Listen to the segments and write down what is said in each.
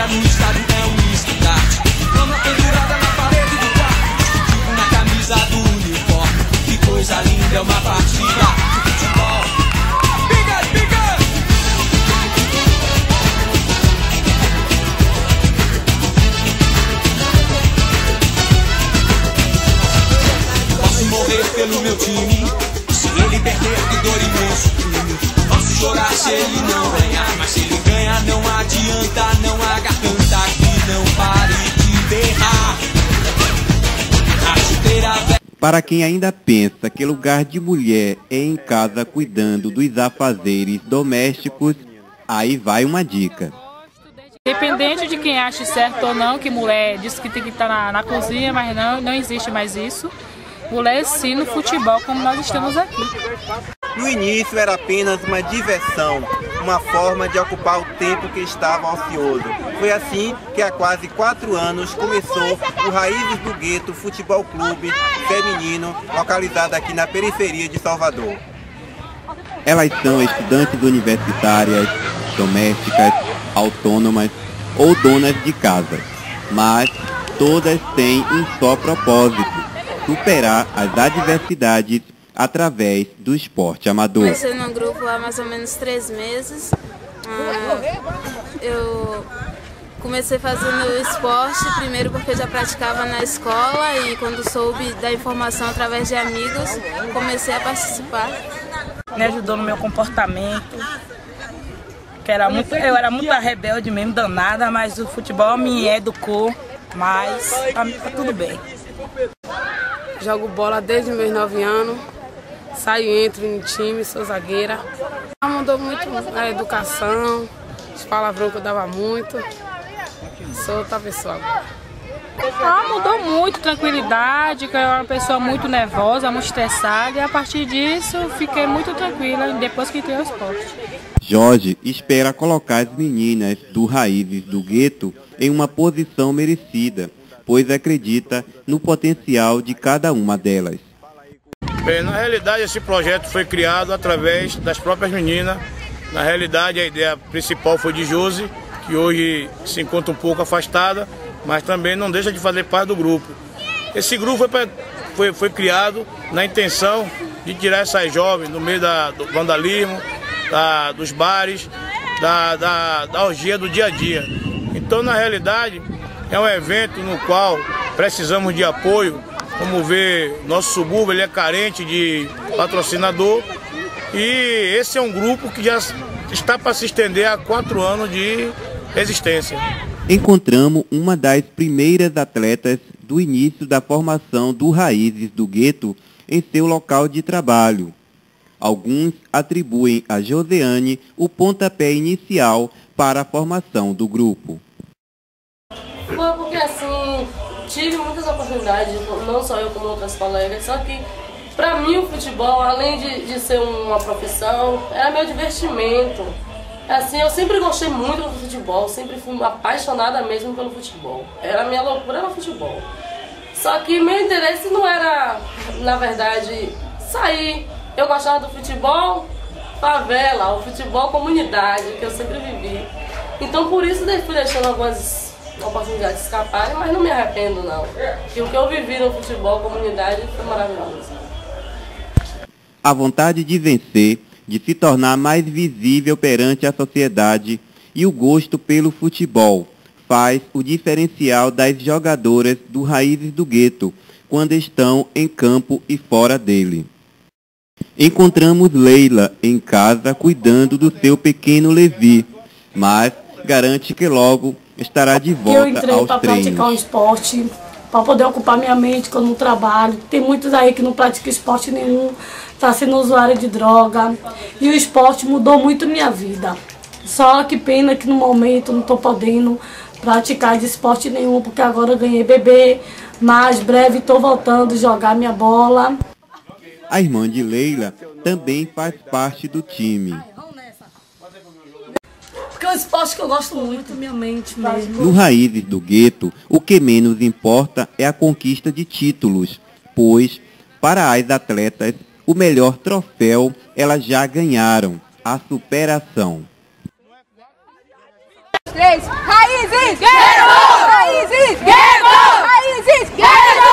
no estádio é um estudante. Lama pendurada na parede do quarto, tipo na camisa do uniforme. Que coisa linda, é uma partida de futebol. Pica, pica! Posso morrer pelo meu time, se ele perder que dor imenso crime. Posso chorar se ele não ganhar, mas se ele ganhar não adianta, não há garganta que não pare de berrar. A chuteira... Para quem ainda pensa que lugar de mulher é em casa cuidando dos afazeres domésticos, aí vai uma dica. Independente de quem ache certo ou não, que mulher diz que tem que estar na cozinha, mas não existe mais isso. Mulher sim no futebol, como nós estamos aqui. No início era apenas uma diversão, uma forma de ocupar o tempo que estava ocioso. Foi assim que há quase 4 anos começou o Raízes do Gueto Futebol Clube Feminino, localizado aqui na periferia de Salvador. Elas são estudantes universitárias, domésticas, autônomas ou donas de casa, mas todas têm um só propósito: superar as adversidades através do esporte amador. Comecei no grupo há mais ou menos 3 meses. Eu comecei fazendo esporte, primeiro porque eu já praticava na escola e quando soube da informação através de amigos, comecei a participar. Me ajudou no meu comportamento, que eu era muito rebelde mesmo, danada, mas o futebol me educou, mas tá tudo bem. Jogo bola desde meus 9 anos, saio e entro no time, sou zagueira. Mudou muito a educação, os palavrões que eu dava muito, sou outra pessoa agora. Mudou muito, tranquilidade, que eu era uma pessoa muito nervosa, muito estressada, e a partir disso fiquei muito tranquila depois que entrei ao esporte. Jorge espera colocar as meninas do Raízes do Gueto em uma posição merecida, pois acredita no potencial de cada uma delas. Bem, na realidade esse projeto foi criado através das próprias meninas. Na realidade a ideia principal foi de Josi, que hoje se encontra um pouco afastada, mas também não deixa de fazer parte do grupo. Esse grupo foi criado na intenção de tirar essas jovens no meio do vandalismo, dos bares, da orgia do dia a dia. Então, na realidade, é um evento no qual precisamos de apoio. Como vê, nosso subúrbio ele é carente de patrocinador e esse é um grupo que já está para se estender há 4 anos de existência. Encontramos uma das primeiras atletas do início da formação do Raízes do Gueto em seu local de trabalho. Alguns atribuem a Joseane o pontapé inicial para a formação do grupo. Foi porque assim, tive muitas oportunidades, não só eu como outras colegas, só que para mim o futebol, além de ser uma profissão, era meu divertimento. Assim, eu sempre gostei muito do futebol, sempre fui apaixonada mesmo pelo futebol. A minha loucura era o futebol. Só que meu interesse não era, na verdade, sair. Eu gostava do futebol favela, o futebol comunidade, que eu sempre vivi. Então por isso fui deixando algumas oportunidades escaparem, mas não me arrependo não. Porque o que eu vivi no futebol comunidade foi maravilhoso. A vontade de vencer, de se tornar mais visível perante a sociedade e o gosto pelo futebol faz o diferencial das jogadoras do Raízes do Gueto quando estão em campo e fora dele. Encontramos Leila em casa cuidando do seu pequeno Levi, mas garante que logo estará de volta aos treinos. Eu entrei para praticar um esporte, para poder ocupar minha mente quando eu trabalho. Tem muitos aí que não praticam esporte nenhum, está sendo usuário de droga. E o esporte mudou muito minha vida. Só que pena que no momento não estou podendo praticar de esporte nenhum, porque agora eu ganhei bebê, mas breve estou voltando a jogar minha bola. A irmã de Leila também faz parte do time. Porque é um esporte que eu gosto muito, minha mente mesmo. No Raízes do Gueto, o que menos importa é a conquista de títulos, pois, para as atletas, o melhor troféu elas já ganharam, a superação. 3. Raízes! Guerreiro! Raízes! Guerreiro! Raízes! Guerreiro!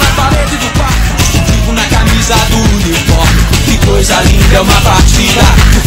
Coisa linda, é uma partida.